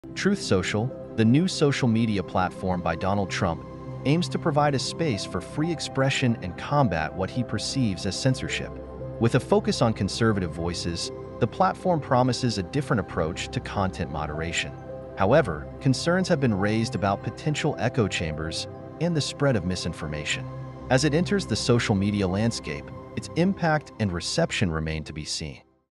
Truth Social, the new social media platform by Donald Trump, aims to provide a space for free expression and combat what he perceives as censorship. With a focus on conservative voices, the platform promises a different approach to content moderation. However, concerns have been raised about potential echo chambers and the spread of misinformation. As it enters the social media landscape, its impact and reception remain to be seen.